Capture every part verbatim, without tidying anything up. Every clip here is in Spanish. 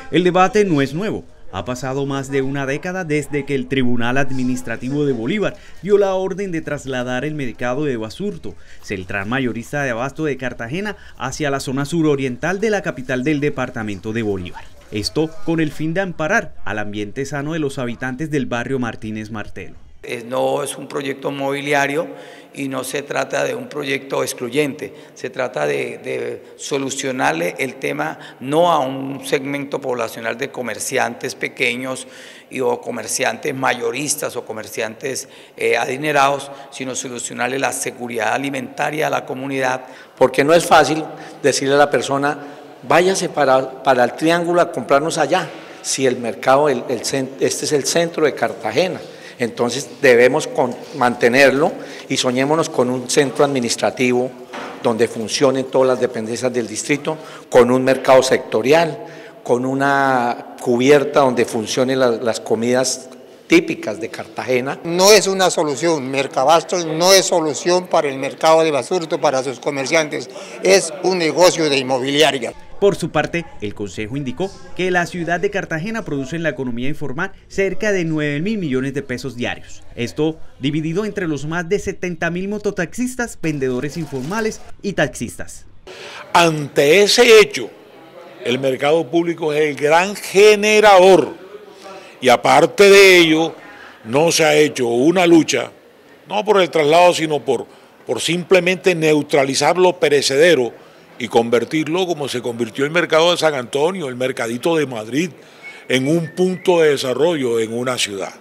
El debate no es nuevo. Ha pasado más de una década desde que el Tribunal Administrativo de Bolívar dio la orden de trasladar el mercado de Basurto, central mayorista de abasto de Cartagena, hacia la zona suroriental de la capital del departamento de Bolívar. Esto con el fin de amparar al ambiente sano de los habitantes del barrio Martínez Martelo. No es un proyecto mobiliario y no se trata de un proyecto excluyente, se trata de, de solucionarle el tema no a un segmento poblacional de comerciantes pequeños y, o comerciantes mayoristas o comerciantes eh, adinerados, sino solucionarle la seguridad alimentaria a la comunidad. Porque no es fácil decirle a la persona, váyase para, para el Triángulo a comprarnos allá, si el mercado, el, el, este es el centro de Cartagena. Entonces debemos con, mantenerlo y soñémonos con un centro administrativo donde funcionen todas las dependencias del distrito, con un mercado sectorial, con una cubierta donde funcionen las, las comidas típicas de Cartagena. No es una solución, Mercabastos no es solución para el mercado de Basurto, para sus comerciantes, es un negocio de inmobiliaria. Por su parte, el Consejo indicó que la ciudad de Cartagena produce en la economía informal cerca de nueve mil millones de pesos diarios. Esto dividido entre los más de setenta mil mototaxistas, vendedores informales y taxistas. Ante ese hecho, el mercado público es el gran generador y aparte de ello, no se ha hecho una lucha, no por el traslado, sino por, por simplemente neutralizar lo perecedero y convertirlo como se convirtió el mercado de San Antonio, el mercadito de Madrid, en un punto de desarrollo en una ciudad.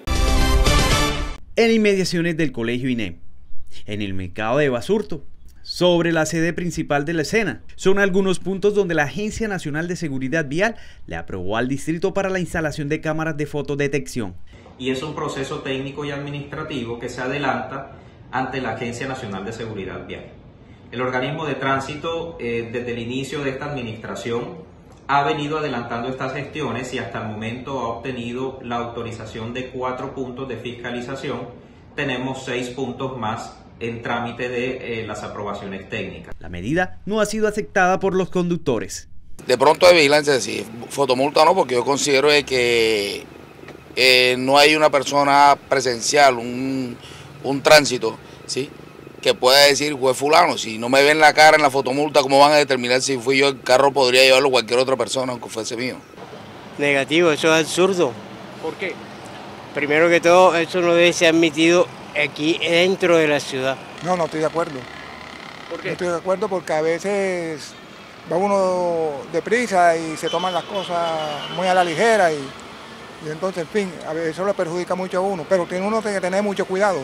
En inmediaciones del Colegio I N E M, en el mercado de Basurto, sobre la sede principal de la escena, son algunos puntos donde la Agencia Nacional de Seguridad Vial le aprobó al distrito para la instalación de cámaras de fotodetección. Y es un proceso técnico y administrativo que se adelanta ante la Agencia Nacional de Seguridad Vial. El organismo de tránsito, eh, desde el inicio de esta administración, ha venido adelantando estas gestiones y hasta el momento ha obtenido la autorización de cuatro puntos de fiscalización. Tenemos seis puntos más en trámite de eh, las aprobaciones técnicas. La medida no ha sido aceptada por los conductores. De pronto de vigilancia, sí, fotomulta no, porque yo considero que eh, no hay una persona presencial, un, un tránsito, ¿sí?, que pueda decir fue fulano. Si no me ven la cara en la fotomulta, ¿cómo van a determinar si fui yo? El carro podría llevarlo cualquier otra persona, aunque fuese mío. Negativo, eso es absurdo. ¿Por qué? Primero que todo, eso no debe ser admitido aquí dentro de la ciudad. No, no estoy de acuerdo. ¿Por qué? No estoy de acuerdo porque a veces va uno deprisa y se toman las cosas muy a la ligera y, y entonces, en fin, a veces eso le perjudica mucho a uno, pero tiene uno que tener mucho cuidado.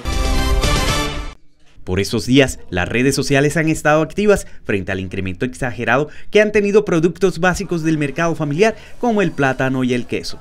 Por estos días, las redes sociales han estado activas frente al incremento exagerado que han tenido productos básicos del mercado familiar como el plátano y el queso.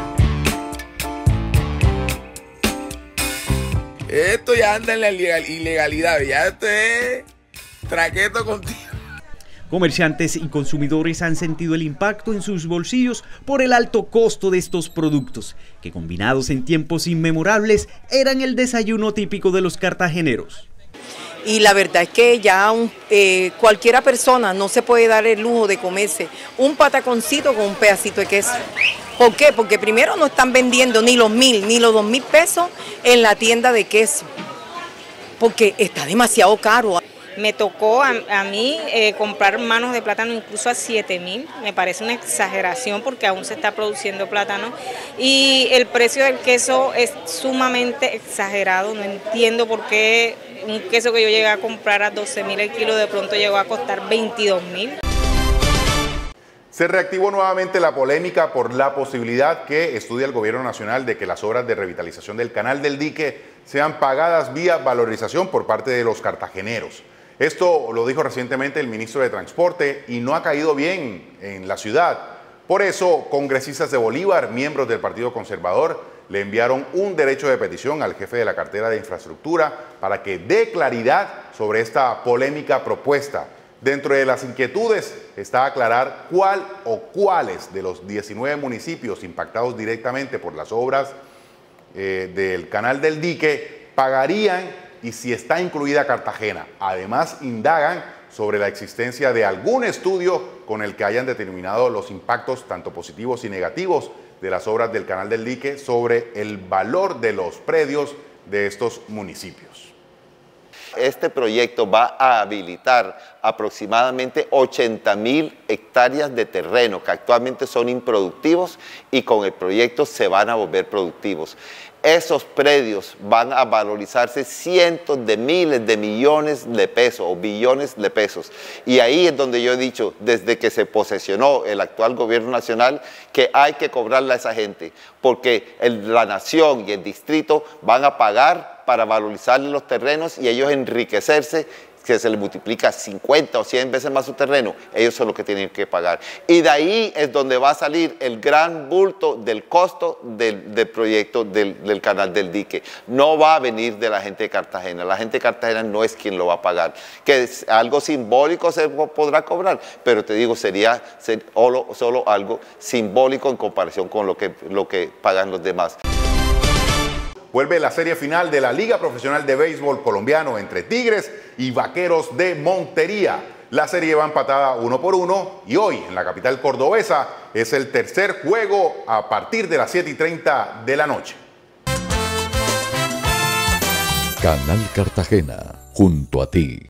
Esto ya anda en la ilegalidad, ya esto es traqueto contigo. Comerciantes y consumidores han sentido el impacto en sus bolsillos por el alto costo de estos productos, que combinados en tiempos inmemorables eran el desayuno típico de los cartageneros. Y la verdad es que ya un, eh, cualquiera persona no se puede dar el lujo de comerse un pataconcito con un pedacito de queso. ¿Por qué? Porque primero no están vendiendo ni los mil ni los dos mil pesos en la tienda de queso, porque está demasiado caro. Me tocó a, a mí eh, comprar manos de plátano incluso a siete mil, me parece una exageración porque aún se está produciendo plátano y el precio del queso es sumamente exagerado, no entiendo por qué un queso que yo llegué a comprar a doce mil el kilo de pronto llegó a costar veintidós mil. Se reactivó nuevamente la polémica por la posibilidad que estudia el Gobierno Nacional de que las obras de revitalización del Canal del Dique sean pagadas vía valorización por parte de los cartageneros. Esto lo dijo recientemente el ministro de Transporte y no ha caído bien en la ciudad. Por eso, congresistas de Bolívar, miembros del Partido Conservador, le enviaron un derecho de petición al jefe de la cartera de infraestructura para que dé claridad sobre esta polémica propuesta. Dentro de las inquietudes está aclarar cuál o cuáles de los diecinueve municipios impactados directamente por las obras eh, del Canal del Dique pagarían y si está incluida Cartagena. Además, indagan sobre la existencia de algún estudio con el que hayan determinado los impactos tanto positivos y negativos de las obras del Canal del Dique sobre el valor de los predios de estos municipios. Este proyecto va a habilitar aproximadamente ochenta mil hectáreas de terreno que actualmente son improductivos y con el proyecto se van a volver productivos. Esos predios van a valorizarse cientos de miles de millones de pesos o billones de pesos. Y ahí es donde yo he dicho, desde que se posesionó el actual gobierno nacional, que hay que cobrarle a esa gente, porque el, la nación y el distrito van a pagar para valorizarle los terrenos y ellos enriquecerse, que se les multiplica cincuenta o cien veces más su terreno, ellos son los que tienen que pagar. Y de ahí es donde va a salir el gran bulto del costo del, del proyecto del, del Canal del Dique. No va a venir de la gente de Cartagena, la gente de Cartagena no es quien lo va a pagar. Que es algo simbólico se podrá cobrar, pero te digo, sería ser, solo, solo algo simbólico en comparación con lo que, lo que pagan los demás. Vuelve la serie final de la Liga Profesional de Béisbol Colombiano entre Tigres y Vaqueros de Montería. La serie va empatada uno por uno y hoy en la capital cordobesa es el tercer juego a partir de las siete y treinta de la noche. Canal Cartagena, junto a ti.